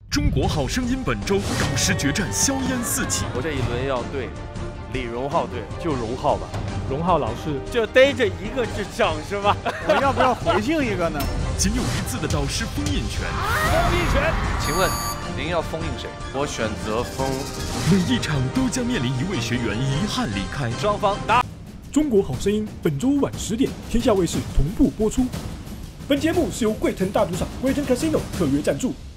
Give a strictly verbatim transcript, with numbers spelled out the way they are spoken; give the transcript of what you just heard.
中国好声音本周导师决战硝烟四起。 我这一轮要对李荣浩队，就荣浩吧。 荣浩老师就逮着一个智障是吧？ 我要不要回敬一个呢？ 仅有一次的导师封印权。 封印权， 请问您要封印谁？ 我选择封。 每一场都将面临一位学员遗憾离开。 双方打。 中国好声音本周晚十点，天下卫视同步播出。本节目是由贵腾大赌场贵腾 Casino 特约赞助。